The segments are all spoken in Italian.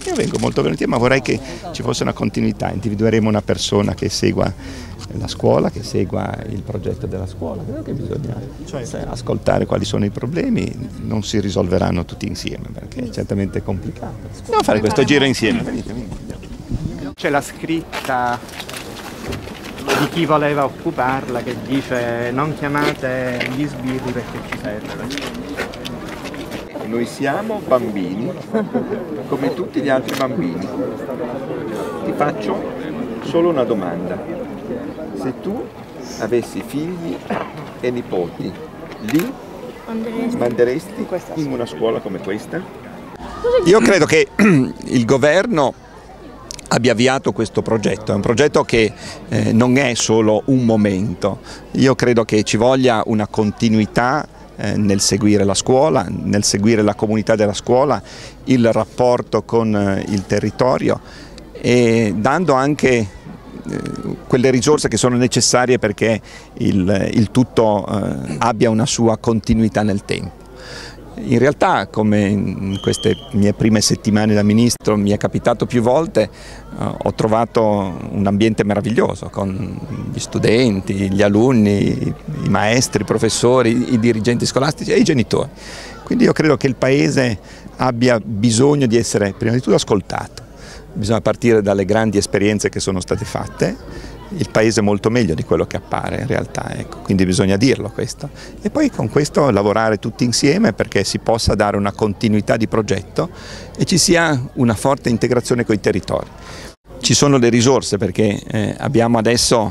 Io vengo molto volentieri, ma vorrei che ci fosse una continuità, individueremo una persona che segua la scuola, che segua il progetto della scuola. Credo che bisogna ascoltare quali sono i problemi, non si risolveranno tutti insieme perché è certamente complicato. Andiamo a fare questo giro insieme. C'è la scritta di chi voleva occuparla che dice: non chiamate gli sbirri perché ci serve. Noi siamo bambini, come tutti gli altri bambini. Ti faccio solo una domanda. Se tu avessi figli e nipoti, li manderesti in una scuola come questa? Io credo che il governo abbia avviato questo progetto, è un progetto che non è solo un momento. Io credo che ci voglia una continuità nel seguire la scuola, nel seguire la comunità della scuola, il rapporto con il territorio e dando anche quelle risorse che sono necessarie perché il tutto abbia una sua continuità nel tempo. In realtà, come in queste mie prime settimane da ministro mi è capitato più volte, ho trovato un ambiente meraviglioso con gli studenti, gli alunni, i maestri, i professori, i dirigenti scolastici e i genitori. Quindi io credo che il Paese abbia bisogno di essere prima di tutto ascoltato. Bisogna partire dalle grandi esperienze che sono state fatte. Il Paese è molto meglio di quello che appare in realtà, ecco, quindi bisogna dirlo questo. E poi con questo lavorare tutti insieme perché si possa dare una continuità di progetto e ci sia una forte integrazione con i territori. Ci sono le risorse perché abbiamo adesso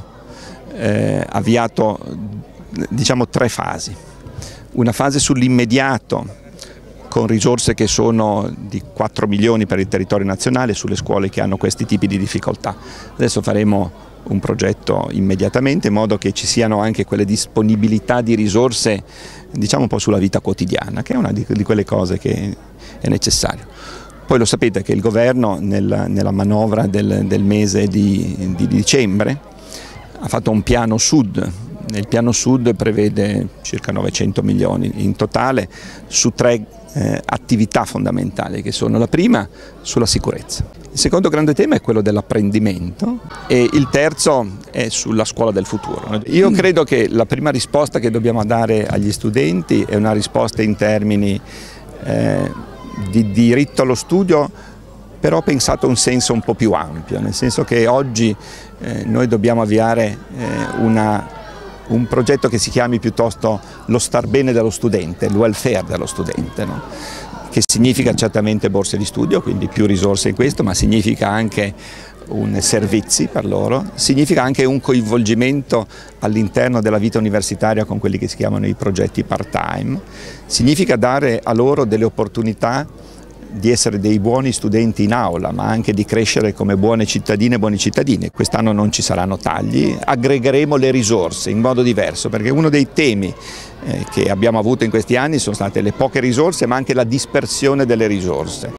avviato diciamo 3 fasi. Una fase sull'immediato con risorse che sono di 4 milioni per il territorio nazionale sulle scuole che hanno questi tipi di difficoltà. Adesso faremo un progetto immediatamente in modo che ci siano anche quelle disponibilità di risorse diciamo un po' sulla vita quotidiana, che è una di quelle cose che è necessario. Poi lo sapete che il governo nella manovra del mese di dicembre ha fatto un piano sud. Il piano sud prevede circa 900 milioni in totale su 3 attività fondamentali che sono la prima sulla sicurezza. Il secondo grande tema è quello dell'apprendimento e il terzo è sulla scuola del futuro. Io credo che la prima risposta che dobbiamo dare agli studenti è una risposta in termini di diritto allo studio, però pensato in un senso un po' più ampio, nel senso che oggi noi dobbiamo avviare un progetto che si chiami piuttosto lo star bene dello studente, il welfare dello studente, no? Che significa certamente borse di studio, quindi più risorse in questo, ma significa anche servizi per loro, significa anche un coinvolgimento all'interno della vita universitaria con quelli che si chiamano i progetti part-time, significa dare a loro delle opportunità di essere dei buoni studenti in aula, ma anche di crescere come buone cittadine e buoni cittadini. Quest'anno non ci saranno tagli, aggregheremo le risorse in modo diverso, perché uno dei temi che abbiamo avuto in questi anni sono state le poche risorse, ma anche la dispersione delle risorse.